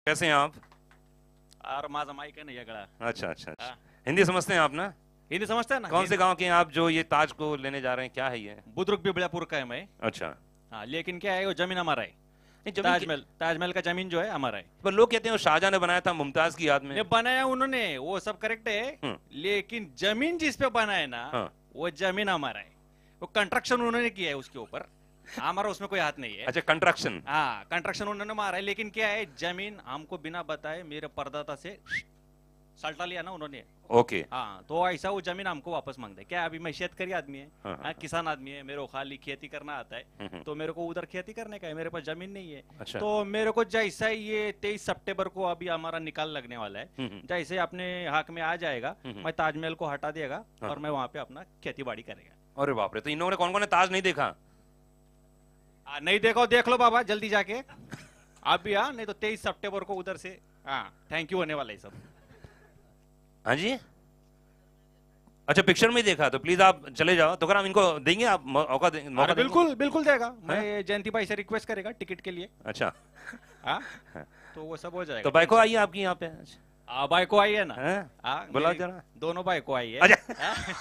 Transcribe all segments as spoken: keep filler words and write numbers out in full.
कैसे हैं आप? और माझा माइक है नहीं अगला। अच्छा अच्छा अच्छा। हिंदी समझते हैं आप ना? हिंदी समझते हैं ना? कौन से गांव के हैं आप जो ये ताज को लेने जा रहे हैं? क्या है ये? बुद्रुक बिबड़ापुर का है मैं। अच्छा। हाँ, लेकिन क्या है, वो जमीन हमारा है। नहीं, जमीन की- ताजमहल ताजमहल का जमीन जो है हमारा है। पर लोग कहते हैं वो शाहजहां ने बनाया था मुमताज की याद में। ये बनाया उन्होंने, वो सब करेक्ट है, हम्म। लेकिन जमीन जिस पे बनाया ना, हाँ। वो जमीन हमारा है। वो कंस्ट्रक्शन उन्होंने किया है उसके ऊपर, हमारा उसमें कोई हाथ नहीं है। अच्छा, कंस्ट्रक्शन। हाँ, कंस्ट्रक्शन उन्होंने मारा है, लेकिन क्या है, जमीन हमको बिना बताए मेरे परदाता से सल्टा लिया ना उन्होंने। ओके। हाँ, तो ऐसा वो जमीन हमको वापस मांगते हैं। क्या अभी मैं शेतकरी आदमी है, हाँ, हाँ, किसान आदमी है, मेरे को खाली खेती करना आता है, हम्म। तो मेरे को उधर खेती करने का है, मेरे पास जमीन नहीं है। अच्छा। तो मेरे को जैसा ही ये तेईस सितंबर को अभी हमारा निकाल लगने वाला है, हम्म। जैसे अपने हक में आ जाएगा, हम्म। मैं ताजमहल को हटा देगा हाँ। और मैं वहां पे अपना खेती बाड़ी करेगा। अरे बाप रे, तो इन लोगों ने कौन कौन ने ताज नहीं देखा? आ, नहीं देखो, देख लो बाबा जल्दी जाके आप भी। हाँ, नहीं तो तेईस सितंबर को उधर से हाँ थैंक यू होने वाला है सब। हाँ जी। अच्छा, पिक्चर में ही देखा, तो प्लीज आप चले जाओ। तो हम इनको देंगे, आप मौका देंगे? मौका अरे देंगे? बिल्कुल बिल्कुल देगा। मैं जयंती भाई से रिक्वेस्ट करेगा टिकट के लिए। अच्छा। हाँ, तो वो सब हो जाएगा। तो बाइको आई है आपकी यहाँ पे? आ, बाई को आई है ना? हैं? हाँ, बुलाओ मेरी जरा। दोनों बाई को आई है। अच्छा।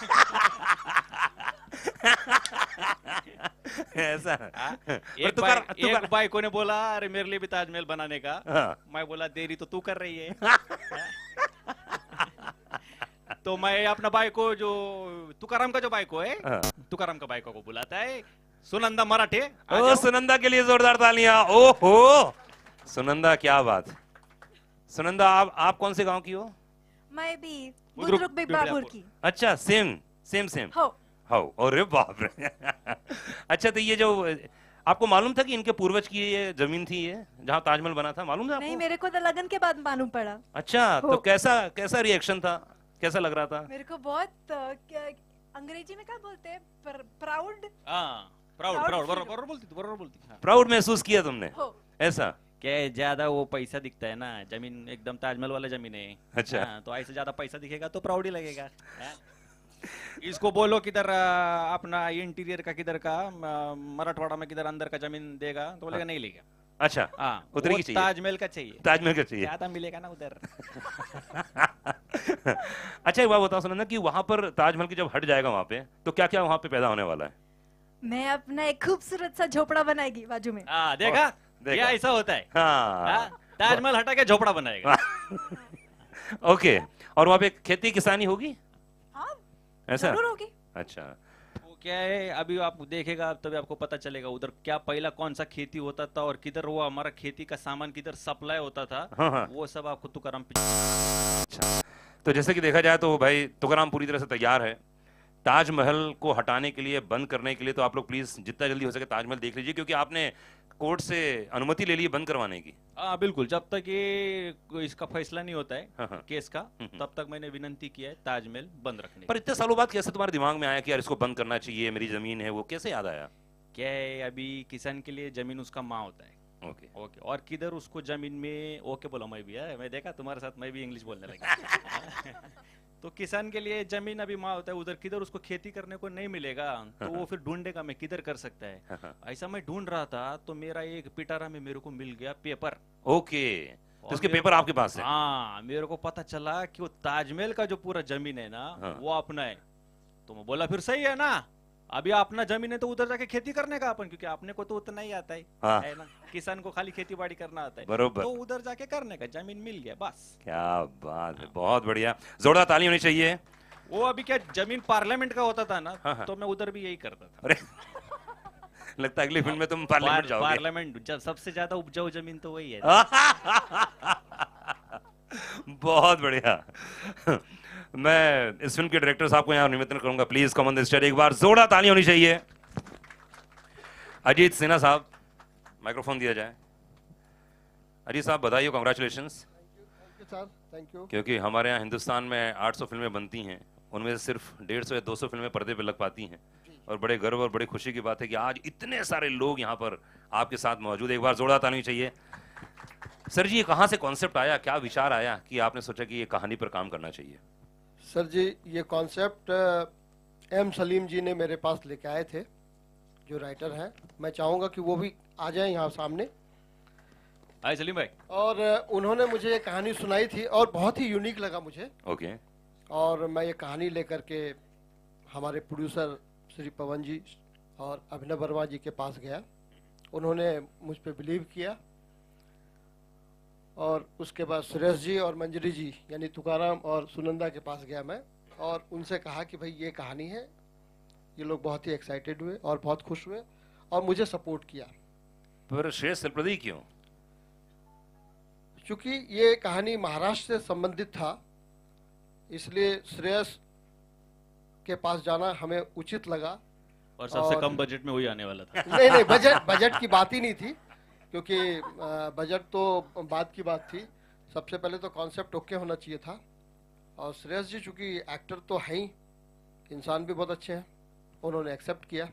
हाँ? ऐसा। हाँ? पर एक तू बाई कर- तू एक कर- बाई को ने बोला, अरे मेरे लिए भी ताजमहल बनाने का। हाँ। मैं बोला, देरी तो तू कर रही है। तो मैं अपना बाई को, जो तुकाराम का जो बाई को है, हाँ। तुकाराम का बाई को बुलाता है, सुनंदा मराठे। आ ओ, जाओ। सुनंदा के लिए जोरदार तालियां। ओहो, सुनंदा, क्या बात। सुनंदा, आप आप कौन से गांव की हो? मैं भी बुद्रुक बुद्रुक बिबड़ापुर की। अच्छा, सेम सेम सेम। हो। हो, अरे बाप रे। अच्छा, तो ये जो आपको मालूम था कि इनके पूर्वज की ये जमीन थी, ये जहाँ ताजमहल बना था, मालूम था नहीं, आपको? मेरे को तो लगन के बाद मालूम पड़ा। अच्छा, हो। तो कैसा कैसा रिएक्शन था? कैसा लग रहा था? मेरे को बहुत अ, क्या- अंग्रेजी में क्या बोलते हैं, प्राउड हाँ, प्राउड Proud प्राउड feel बरोबर बरोबर बोलती बरोबर बोलती। हाँ। प्राउड महसूस किया तुमने? हो। ऐसा? क्या है, ज्यादा वो पैसा दिखता है ना, जमीन एकदम ताजमहल वाला जमीन है। अच्छा। हाँ, तो ऐसे ज्यादा पैसा दिखेगा तो प्राउड ही लगेगा। हाँ। इसको बोलो किधर आ, अपना इंटीरियर का किधर का आ, मराठवाड़ा में किधर अंदर का जमीन देगा, तो बोलेगा नहीं लेगा। अच्छा, हाँ, उतनी वो की चाहिए। ताजमहल का चाहिए, ताजमहल का चाहिए। ज्यादा मिलेगा ना उधर। अच्छा, एक बात बताओ सुनंदा, कि वहां पर ताजमहल की जब हट जाएगा वहां पे, तो क्या क्या वहां पे पैदा होने वाला है? मैं अपना एक खूबसूरत सा झोपड़ा बनाएगी बाजू में। हाँ, देखा, देखा। ये ऐसा होता है। हाँ। हाँ, ताजमहल हटा के झोपड़ा बनाएगा। ओके, और वहां पे खेती किसानी होगी? हाँ, ऐसा? जरूर होगी। अच्छा। वो क्या है, अभी आप देखेगा तभी आपको पता चलेगा उधर क्या पहला कौन सा खेती होता था और किधर वो हमारा खेती का सामान किधर सप्लाई होता था। हाँ, हाँ। वो सब आपको तुकाराम अच्छा, तो जैसे कि देखा जाए तो भाई तुकाराम पूरी तरह से तैयार है ताजमहल को हटाने के लिए, बंद करने के लिए। तो आप लोग प्लीज जितना जल्दी हो सके ताजमहल देख लीजिए, क्योंकि आपने कोर्ट से अनुमति ले ली है बंद करवाने की। हाँ बिल्कुल, जब तक ये इसका फैसला नहीं होता है हाँ, हाँ। केस का, हम्म। तब तक मैंने विनंती किया है ताजमहल बंद रखने पर की। इतने सालों बाद कैसे तुम्हारे दिमाग में आया कि यार इसको बंद करना चाहिए, मेरी जमीन है, वो कैसे याद आया? क्या है, अभी किसान के लिए जमीन उसका माँ होता है। ओके। ओके, और किधर उसको जमीन में ओके बोला मैं भी है, मैं देखा तुम्हारे साथ मैं भी इंग्लिश बोलने लगा। तो किसान के लिए जमीन अभी माँ होता है, उधर किधर उसको खेती करने को नहीं मिलेगा, तो वो फिर ढूंढेगा मैं किधर कर सकता है। हाँ, ऐसा मैं ढूंढ रहा था, तो मेरा एक पिटारा में मेरे को मिल गया पेपर। ओके, तो और उसके मेरे पेपर को- आपके पास है? हाँ, मेरे को पता चला कि वो ताजमहल का जो पूरा जमीन है ना, हाँ। वो अपना है। तो मैं बोला फिर सही है ना, अभी अपना जमीन है तो उधर जाके खेती करने का अपन, क्योंकि अपने को तो उतना ही आता है, हाँ। है ना, किसान को खाली खेती बाड़ी करना आता है। बरोबर। तो उधर जाके करने का, जमीन मिल गया बस। क्या बात है, बहुत बढ़िया, जोरदार ताली होनी चाहिए। वो अभी क्या, जमीन पार्लियामेंट का होता था ना, हाँ, हाँ। तो मैं उधर भी यही करता था। अरे लगता है अगली फिल्म में तुम पार्लियामेंट पार- जाओगे। पार्लियामेंट जब सबसे ज्यादा उपजाऊ जमीन तो वही है। बहुत बढ़िया। मैं इस फिल्म के डायरेक्टर साहब को यहाँ निमंत्रण करूंगा, please come on the stage. एक बार जोरदार ताली होनी चाहिए। अजीत सिन्हा साहब, माइक्रोफोन दिया जाए। अजीत साहब, बधाई हो, congratulations. Thank you sir, thank you. क्योंकि हमारे यहाँ हिंदुस्तान में आठ सौ फिल्में बनती हैं, उनमें से सिर्फ डेढ़ सौ या दो सौ फिल्में पर्दे पे लग पाती हैं, और बड़े गर्व और बड़ी खुशी की बात है कि आज इतने सारे लोग यहाँ पर आपके साथ मौजूद है। एक बार जोरदार ताली चाहिए। सर जी, ये कहाँ से कॉन्सेप्ट आया, क्या विचार आया कि आपने सोचा कि ये कहानी पर काम करना चाहिए? सर जी, ये कॉन्सेप्ट एम सलीम जी ने मेरे पास लेके आए थे, जो राइटर हैं। मैं चाहूँगा कि वो भी आ जाए यहाँ सामने। हाय सलीम भाई। और उन्होंने मुझे ये कहानी सुनाई थी और बहुत ही यूनिक लगा मुझे। ओके। और मैं ये कहानी लेकर के हमारे प्रोड्यूसर श्री पवन जी और अभिनव वर्मा जी के पास गया। उन्होंने मुझ पे बिलीव किया और उसके बाद सुरेश जी और मंजरी जी यानी तुकाराम और सुनंदा के पास गया मैं और उनसे कहा कि भाई ये कहानी है। ये लोग बहुत ही एक्साइटेड हुए और बहुत खुश हुए और मुझे सपोर्ट किया। पर श्रेयस तलपड़े क्यों? क्योंकि ये कहानी महाराष्ट्र से संबंधित था, इसलिए श्रेयस के पास जाना हमें उचित लगा। और सबसे और- कम बजट में वही आने वाला था। नहीं नहीं, बजट बजट की बात ही नहीं थी, क्योंकि अ, बजट तो बात की बात थी। सबसे पहले तो कॉन्सेप्ट ओके होना चाहिए था। और श्रेयस जी चूंकि एक्टर तो हैं ही, इंसान भी बहुत अच्छे हैं, उन्होंने एक्सेप्ट किया।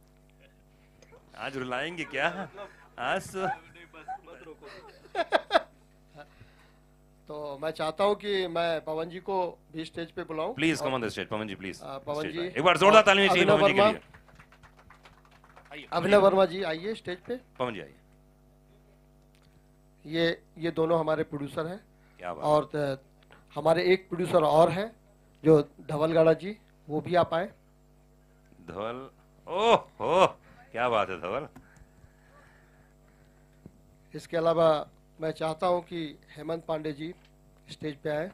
आज रुलाएंगे क्या? आज तो तो मैं चाहता हूं कि मैं पवन जी को भी स्टेज पे बुलाऊं। Please come on the stage. Pawan ji please. आ, पवन जी, एक बार जोरदार तालियां चाहिए अभिनव पवन जी के वर्मा। लिए। अभिनव वर्मा जी आइए स्टेज पे। पवन जी आइए। ये ये दोनों हमारे प्रोड्यूसर हैं। क्या बात। और त- हमारे एक प्रोड्यूसर और हैं जो धवलगाड़ा जी, वो भी आप आए। धवल, ओह हो, क्या बात है धवल। इसके अलावा मैं चाहता हूं कि हेमंत पांडे जी स्टेज पे आए।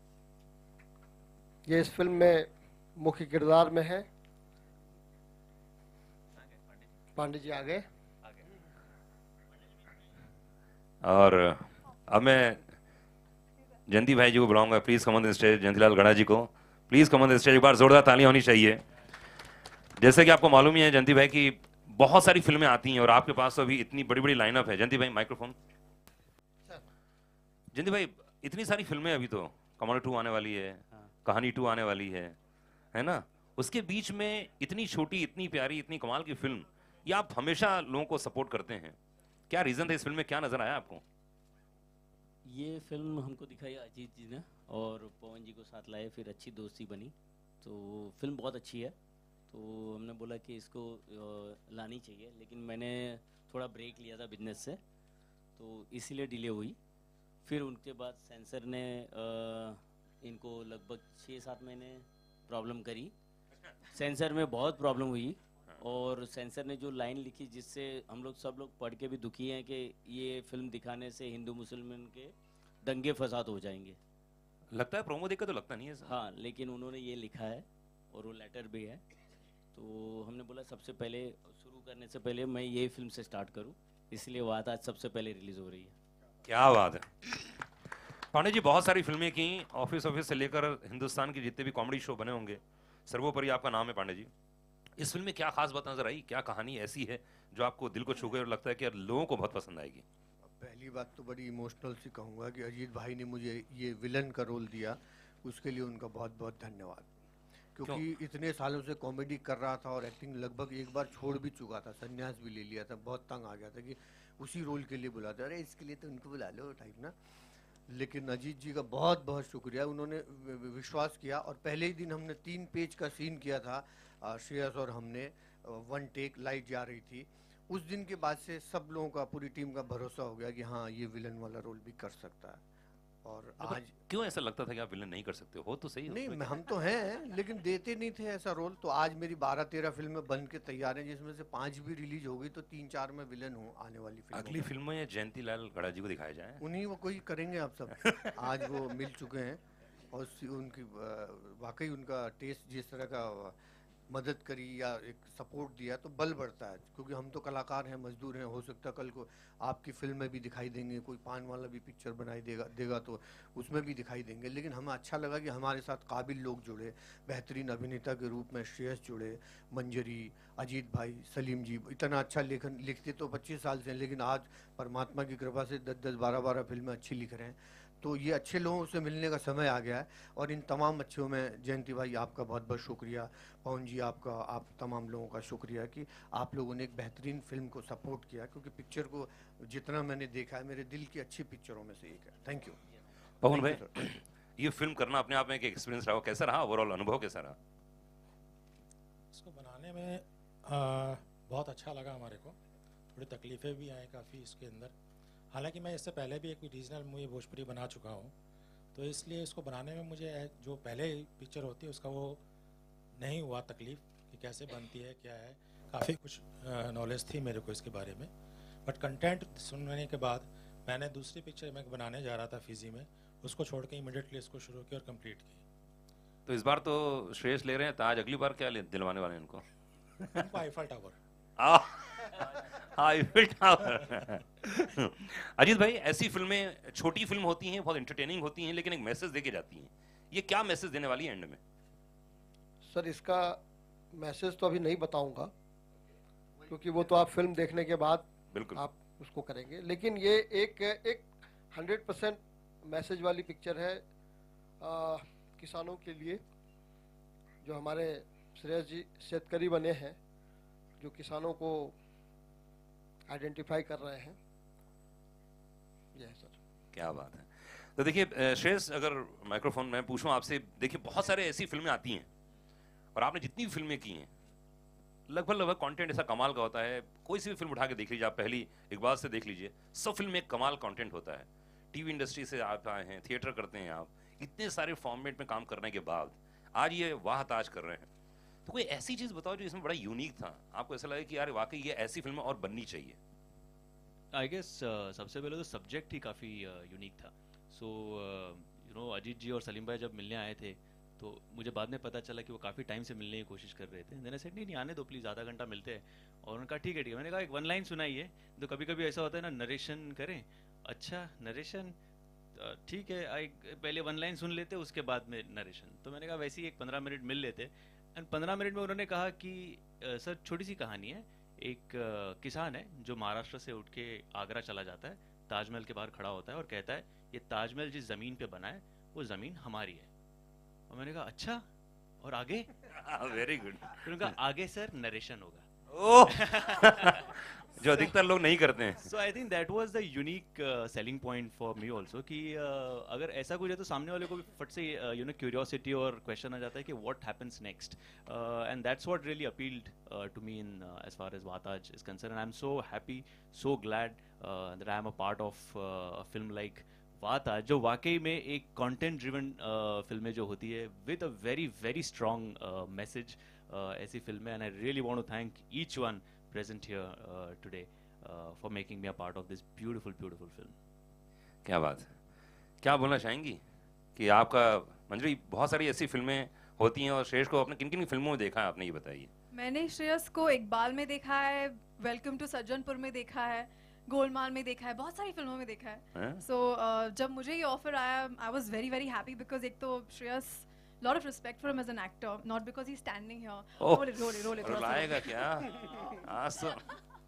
ये इस फिल्म में मुख्य किरदार में है। पांडे जी आ गए। और अब मैं जयंती भाई जी को बुलाऊंगा। Please come on the stage. Jayantilal Gada ji को please come on the stage. एक बार जोरदार तालियां होनी चाहिए। जैसे कि आपको मालूम ही है जयंती भाई की बहुत सारी फिल्में आती हैं और आपके पास तो अभी इतनी बड़ी बड़ी लाइनअप है। जयंती भाई माइक्रोफोन। जयंती भाई इतनी सारी फिल्में, अभी तो कमाल टू आने वाली है, कहानी टू आने वाली है, है ना? उसके बीच में इतनी छोटी, इतनी प्यारी, इतनी कमाल की फिल्म, ये आप हमेशा लोगों को सपोर्ट करते हैं। क्या रीजन था इस फिल्म में? क्या नजर आया आपको? ये फिल्म हमको दिखाई अजीत जी ने और पवन जी को साथ लाए, फिर अच्छी दोस्ती बनी। तो फिल्म बहुत अच्छी है, तो हमने बोला कि इसको अ, लानी चाहिए। लेकिन मैंने थोड़ा ब्रेक लिया था बिजनेस से, तो इसीलिए डिले हुई। फिर उनके बाद सेंसर ने अ, इनको लगभग छः सात महीने प्रॉब्लम करी। सेंसर में बहुत प्रॉब्लम हुई और सेंसर ने जो लाइन लिखी जिससे हम लोग सब लोग पढ़ के भी दुखी हैं कि ये फिल्म दिखाने से हिंदू मुसलमान के दंगे फसाद हो जाएंगे। लगता है प्रोमो देखकर तो लगता नहीं है ऐसा। हाँ, लेकिन उन्होंने ये लिखा है और वो लेटर भी है। तो हमने बोला सबसे पहले शुरू करने से पहले मैं ये फिल्म से स्टार्ट करूं, इसलिए बात आज सबसे पहले रिलीज़ हो रही है। क्या बात है। पांडे जी बहुत सारी फिल्में की, ऑफिस ऑफिस से लेकर हिंदुस्तान के जितने भी कॉमेडी शो बने होंगे, सर्वोपरि आपका नाम है पांडे जी। इस फिल्म में क्या खास बात नजर आई? क्या कहानी ऐसी है जो आपको दिल को छू गई और लगता है कि यार लोगों को बहुत पसंद आएगी? पहली बात तो बड़ी इमोशनल सी कहूँगा कि अजीत भाई ने मुझे ये विलन का रोल दिया, उसके लिए उनका बहुत बहुत धन्यवाद। क्योंकि इतने सालों से कॉमेडी कर रहा था और एक्टिंग लगभग एक बार छोड़ भी चुका था, संन्यास भी ले लिया था, बहुत तंग आ गया था कि उसी रोल के लिए बुलाते, अरे इसके लिए तो उनको बुला लो टाइप ना। लेकिन अजीत जी का बहुत बहुत शुक्रिया, उन्होंने विश्वास किया और पहले ही दिन हमने तीन पेज का सीन किया था श्रेयस और हमने, वन टेक, लाइट जा रही थी। उस दिन के बाद से सब लोगों का, पूरी टीम का भरोसा हो गया कि हाँ ये विलन वाला रोल भी कर सकता है। और आज क्यों ऐसा लगता था कि आप विलन नहीं कर सकते हो? तो सही नहीं, हम तो हैं लेकिन देते नहीं थे ऐसा रोल। तो आज मेरी बारह तेरह फिल्में बन के तैयार हैं, जिसमें से पांच भी रिलीज हो गई, तो तीन चार में विलन हूँ आने वाली फिल्म। अगली फिल्म में जयंती लाल गड़ा जी को दिखाया जाए। उन्हीं वो कोई करेंगे आप सब। आज वो मिल चुके हैं और उनकी वाकई उनका टेस्ट जिस तरह का मदद करी या एक सपोर्ट दिया तो बल बढ़ता है, क्योंकि हम तो कलाकार हैं, मजदूर हैं। हो सकता है कल को आपकी फिल्म में भी दिखाई देंगे, कोई पान वाला भी पिक्चर बनाई देगा देगा तो उसमें भी दिखाई देंगे। लेकिन हमें अच्छा लगा कि हमारे साथ काबिल लोग जुड़े, बेहतरीन अभिनेता के रूप में श्रेयस जुड़े, मंजरी, अजीत भाई, सलीम जी। इतना अच्छा लेखन लिखते तो पच्चीस साल से, लेकिन आज परमात्मा की कृपा से दस दस बारह बारह फिल्में अच्छी लिख रहे हैं। तो ये अच्छे लोगों से मिलने का समय आ गया है और इन तमाम अच्छों में जयंती भाई आपका बहुत बहुत शुक्रिया, पवन जी आपका, आप तमाम लोगों का शुक्रिया कि आप लोगों ने एक बेहतरीन फिल्म को सपोर्ट किया, क्योंकि पिक्चर को जितना मैंने देखा है मेरे दिल की अच्छी पिक्चरों में से एक है। थैंक यू पवन भाई, ये फिल्म करना अपने आप में एक एक्सपीरियंस रहा, कैसा रहा? ओवरऑल अनुभव कैसा रहा? इसको बनाने में आ, बहुत अच्छा लगा हमारे को। थोड़ी तकलीफ़ें भी आई काफ़ी इसके अंदर, हालांकि मैं इससे पहले भी एक रीजनल मूवी भोजपुरी बना चुका हूँ, तो इसलिए इसको बनाने में मुझे जो पहले पिक्चर होती है उसका वो नहीं हुआ तकलीफ कि कैसे बनती है क्या है। काफ़ी कुछ नॉलेज थी मेरे को इसके बारे में, बट कंटेंट सुनने के बाद मैंने दूसरी पिक्चर मैं बनाने जा रहा था फिजी में, उसको छोड़ के इमीडिएटली इसको शुरू की और कंप्लीट की। तो इस बार तो श्रेयस ले रहे हैं ताज, अगली बार क्या ले दिलवाने वाले हैं इनको? उनको आईफल टावर। आ, आईफिल टावर। अजीत भाई, ऐसी फिल्में छोटी फिल्म होती हैं, बहुत एंटरटेनिंग होती हैं, लेकिन एक मैसेज देके जाती हैं। ये क्या मैसेज देने वाली है एंड में? सर इसका मैसेज तो अभी नहीं बताऊंगा, क्योंकि वो तो आप फिल्म देखने के बाद बिल्कुल आप उसको करेंगे, लेकिन ये एक एक हंड्रेड परसेंट मैसेज वाली पिक्चर है आ, किसानों के लिए। जो हमारे श्रेयस जी शेतकरी बने हैं, जो किसानों को आइडेंटिफाई कर रहे हैं, ये है सर। क्या बात है। तो देखिए श्रेयस, अगर माइक्रोफोन में पूछूं आपसे, देखिए बहुत सारे ऐसी फिल्में आती हैं और आपने जितनी भी फिल्में की हैं लगभग लगभग कंटेंट ऐसा कमाल का होता है। कोई सी भी फिल्म उठा के देख लीजिए, आप पहली इकबाल से देख लीजिए, सब फिल्म में एक कमाल कंटेंट होता है। टीवी इंडस्ट्री से आप आए हैं, थिएटर करते हैं आप, इतने सारे फॉर्मेट में काम करने के बाद आज ये वाह ताज कर रहे हैं। तो कोई ऐसी चीज बताओ जो इसमें बड़ा यूनिक था, आपको ऐसा लगे कि यार वाकई ये ऐसी फिल्में और बननी चाहिए। आई गेस सबसे पहले तो सब्जेक्ट ही काफ़ी यूनिक था। So you know Ajit ji और सलीम भाई जब मिलने आए थे तो मुझे बाद में पता चला कि वो काफ़ी टाइम से मिलने की कोशिश कर रहे थे। मैंने सेट नहीं नहीं आने दो प्लीज़, आधा घंटा मिलते हैं। और उनका ठीक है ठीक है। मैंने कहा एक वन लाइन सुनाइए। तो कभी कभी ऐसा होता है ना, नरेशन करें। अच्छा नरेशन ठीक है, आई पहले वन लाइन सुन लेते उसके बाद में नरेशन। तो मैंने कहा वैसे ही एक पंद्रह मिनट मिल लेते। एंड पंद्रह मिनट में उन्होंने कहा कि सर छोटी सी कहानी है, एक uh, किसान है जो महाराष्ट्र से उठ के आगरा चला जाता है, ताजमहल के बाहर खड़ा होता है और कहता है ये ताजमहल जिस ज़मीन पे बना है वो ज़मीन हमारी है। और मैंने कहा अच्छा, और आगे? Very good. फिर उनका आगे सर नरेशन होगा। ओह जो अधिकतर लोग नहीं करते हैं। So I think that was the unique selling point for me also कि uh, अगर ऐसा कुछ है तो सामने वाले को भी फट से यू नो क्यूरियोसिटी और क्वेश्चन आ जाता है कि what happens next. And that's what really appealed to me in as far as Vataaj is concern. And I am so happy, so glad that I am a part of a film like Vataaj, जो वाकई में एक content driven फिल्में जो होती है with a very very strong message, ऐसी फिल्में। And I really want to thank each one present here uh, today uh, for making me a part of this beautiful beautiful film. क्या बात है। क्या बोलना चाहेंगी कि आपका मंजरी बहुत सारी ऐसी फिल्में होती हैं और श्रेयस को अपने किन किन फिल्मों में देखा है आपने, ये बताइए। मैंने श्रेयस को इकबाल में देखा है, वेलकम टू सज्जनपुर में देखा है, गोलमाल में देखा है, बहुत सारी फिल्मों में देखा है। सो so, uh, जब मुझे ये ऑफर आया I was very very happy because एक तो Shreyas lot of respect for him as an actor, not because he's standing here. Oh, roll it, roll it, roll it. रुलाएगा क्या? आज तो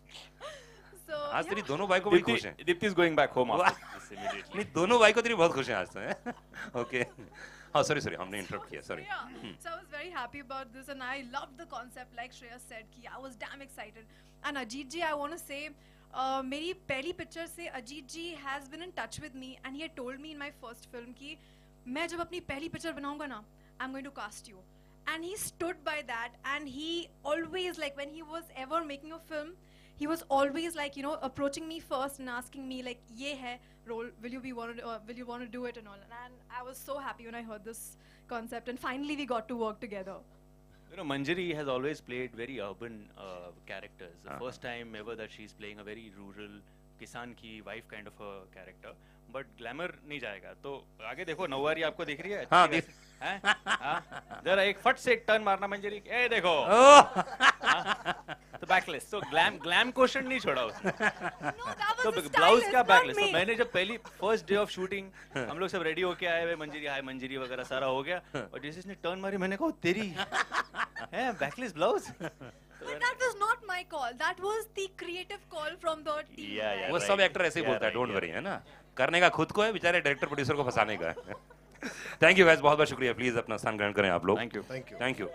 So आज तेरी yeah. दोनों भाई को बड़ी खुश हैं। Dipti is going back home after this immediately. नहीं, दोनों भाई को तेरी बहुत खुश हैं आज तो। ओके हाँ सॉरी सॉरी हमने इंटरप्ट किया, sorry. Yeah. So I was very happy about this and I loved the concept like Shreya said कि I was damn excited. And Ajit ji, I want to say uh, मेरी पहली picture से अजीत जी has been in touch with me and he had told me in my first film कि मैं जब अपनी पहली picture बनाऊंगा ना, I'm going to cast you. And he stood by that and he always, like when he was ever making a film, he was always like, you know, approaching me first and asking me like, ye hai role, will you be want to, uh, will you want to do it and all. And I was so happy when I heard this concept and finally we got to work together. You know, Manjari has always played very urban uh, characters. The Uh-huh. first time ever that she's playing a very rural किसान की wife kind of a character, but glamour नहीं जाएगा। तो आगे देखो नौवारी आपको दिख रही है? हाँ, अच्छी दिख- खासी, हैं? हाँ? जरा एक फट से एक टर्न मारना मंजरी, ए देखो। ओह हाँ? तो बैकलेस, तो ग्लैम ग्लैम क्वेश्चन नहीं छोड़ा उसने। No, that तो was the ब्लाउज stylist, क्या not बैकलेस? तो me. मैंने जब पहली फर्स्ट डे ऑफ शूटिंग हम लोग सब रेडी होके आए हुए, मंजरी हाय मंजरी वगैरह सारा हो गया, और जैसे इसने टर्न मारी मैंने कहा तेरी है backless blouse. But that was not my call. That was the creative call from the team. Yeah, yeah. वो right. सब एक्टर ऐसे ही Yeah, बोलता है, right, डोंट yeah. वरी, है ना, करने का खुद को है, बेचारे डायरेक्टर प्रोड्यूसर को फंसाने का है। थैंक यू गाइस, बहुत बहुत शुक्रिया। प्लीज अपना स्थान ग्रहण करें आप लोग। Thank you thank you. Thank you.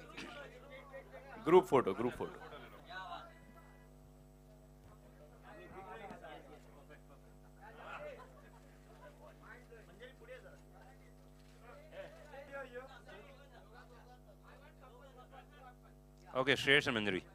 Group photo group photo okay, Shreyas and Manjari.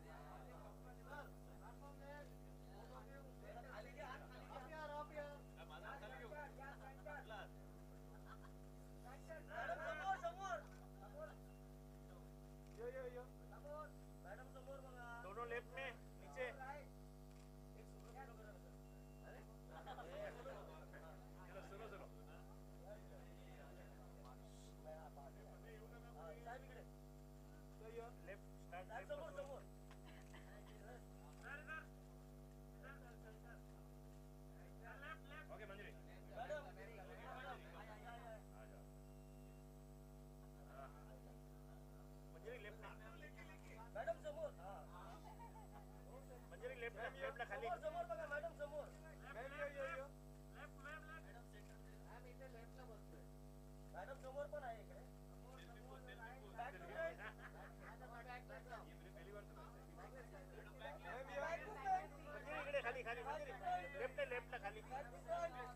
खाली खाली लेफ्ट लेफ्ट खाली